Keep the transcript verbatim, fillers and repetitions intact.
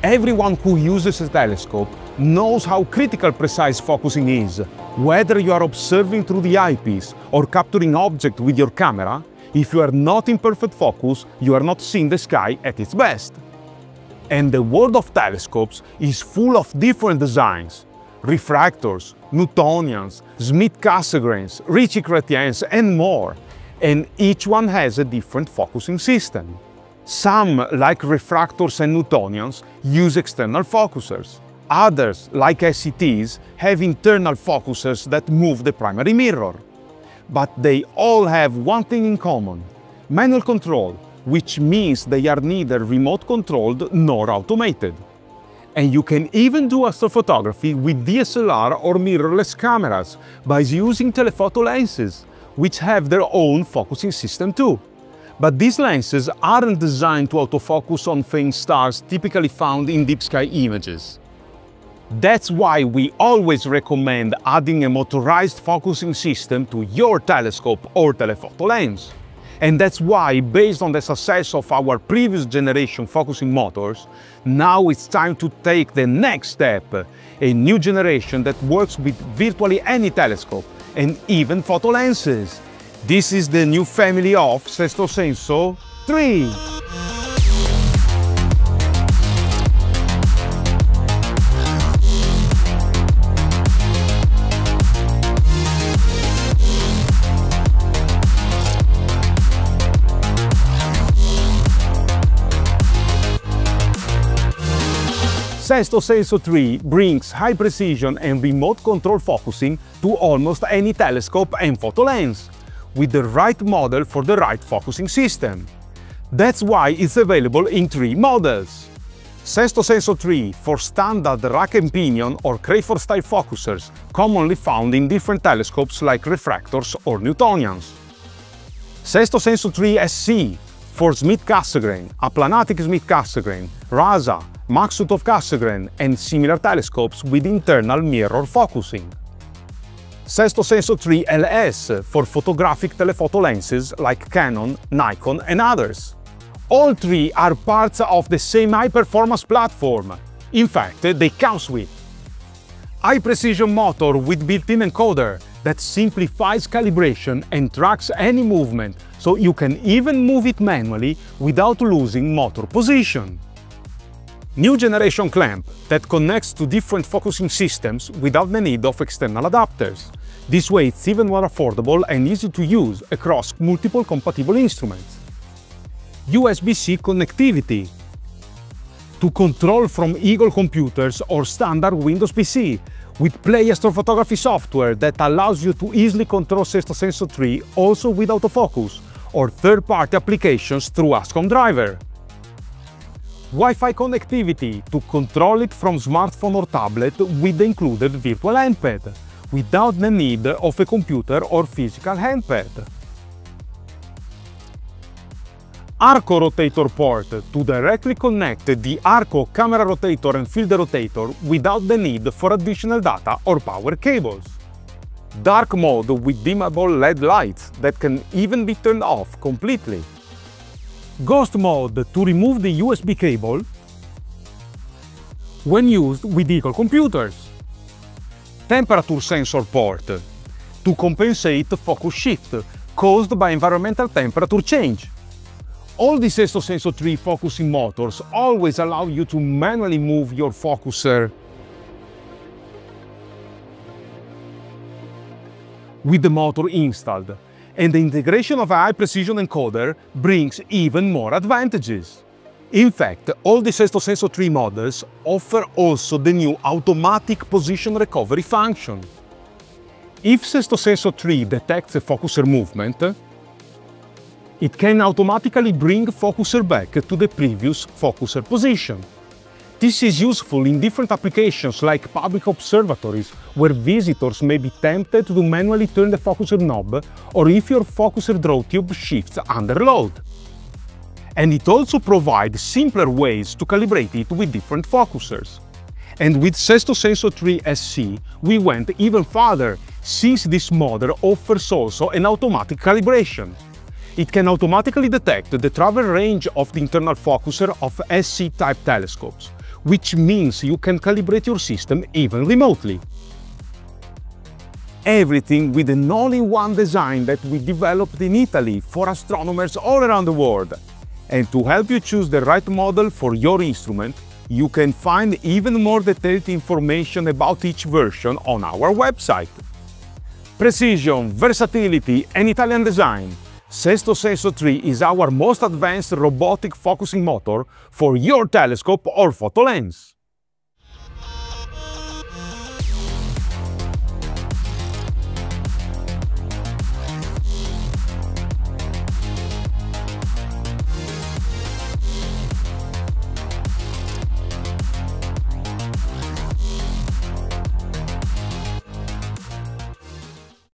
Everyone who uses a telescope knows how critical precise focusing is. Whether you are observing through the eyepiece or capturing objects with your camera, if you are not in perfect focus, you are not seeing the sky at its best. And the world of telescopes is full of different designs. Refractors, Newtonians, Schmidt-Cassegrains, Ritchie-Chrétiens, and more. And each one has a different focusing system. Some, like refractors and Newtonians, use external focusers. Others, like S E Ts, have internal focusers that move the primary mirror. But they all have one thing in common: manual control, which means they are neither remote controlled nor automated. And you can even do astrophotography with D S L R or mirrorless cameras by using telephoto lenses, which have their own focusing system too. But these lenses aren't designed to autofocus on faint stars typically found in deep sky images. That's why we always recommend adding a motorized focusing system to your telescope or telephoto lens. And that's why, based on the success of our previous generation focusing motors, now it's time to take the next step, a new generation that works with virtually any telescope and even photo lenses. This is the new family of SESTO SENSO three. SESTO SENSO three brings high precision and remote control focusing to almost any telescope and photo lens, with the right model for the right focusing system. That's why it's available in three models. SESTO SENSO three for standard rack-and-pinion or Crayford style focusers, commonly found in different telescopes like refractors or Newtonians. SESTO SENSO three S C for Schmidt-Cassegrain, aplanatic Schmidt-Cassegrain, RASA, Maksutov Cassegrain, and similar telescopes with internal mirror focusing. SESTO SENSO three L S for photographic telephoto lenses like Canon, Nikon, and others. All three are parts of the same high-performance platform. In fact, they come with high-precision motor with built-in encoder that simplifies calibration and tracks any movement, so you can even move it manually without losing motor position. New generation clamp that connects to different focusing systems without the need of external adapters. This way it's even more affordable and easy to use across multiple compatible instruments. U S B C connectivity to control from Eagle computers or standard Windows P C with Play astrophotography software that allows you to easily control SESTO SENSO three also with autofocus or third-party applications through Ascom driver. Wi-Fi connectivity to control it from smartphone or tablet with the included virtual handpad, without the need of a computer or physical handpad. Arco rotator port to directly connect the Arco camera rotator and field rotator without the need for additional data or power cables. Dark mode with dimmable L E D lights that can even be turned off completely. Ghost mode to remove the U S B cable when used with Eagle computers. Temperature sensor port to compensate focus shift caused by environmental temperature change. All the SESTO SENSO three focusing motors always allow you to manually move your focuser with the motor installed, and the integration of a high-precision encoder brings even more advantages. In fact, all the SESTO SENSO three models offer also the new automatic position recovery function. If SESTO SENSO three detects a focuser movement, it can automatically bring focuser back to the previous focuser position. This is useful in different applications like public observatories, where visitors may be tempted to manually turn the focuser knob, or if your focuser draw tube shifts under load. And it also provides simpler ways to calibrate it with different focusers. And with SESTO SENSO three S C, we went even further, since this model offers also an automatic calibration. It can automatically detect the travel range of the internal focuser of S C-type telescopes, which means you can calibrate your system even remotely. Everything with an all-in-one design that we developed in Italy for astronomers all around the world. And to help you choose the right model for your instrument, you can find even more detailed information about each version on our website. Precision, versatility and Italian design. SESTO SENSO three is our most advanced robotic focusing motor for your telescope or photo lens.